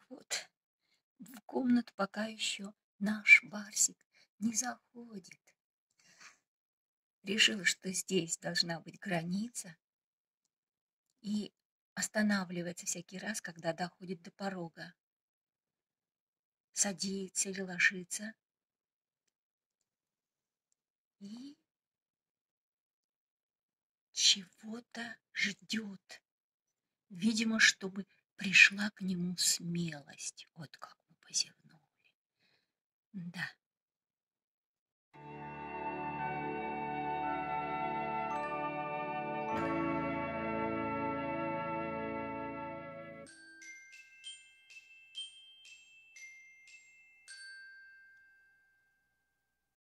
Вот в комнату пока еще наш Барсик не заходит. Решила, что здесь должна быть граница, и останавливается всякий раз, когда доходит до порога. Садится или ложится и чего-то ждет. Видимо, чтобы пришла к нему смелость. Вот как.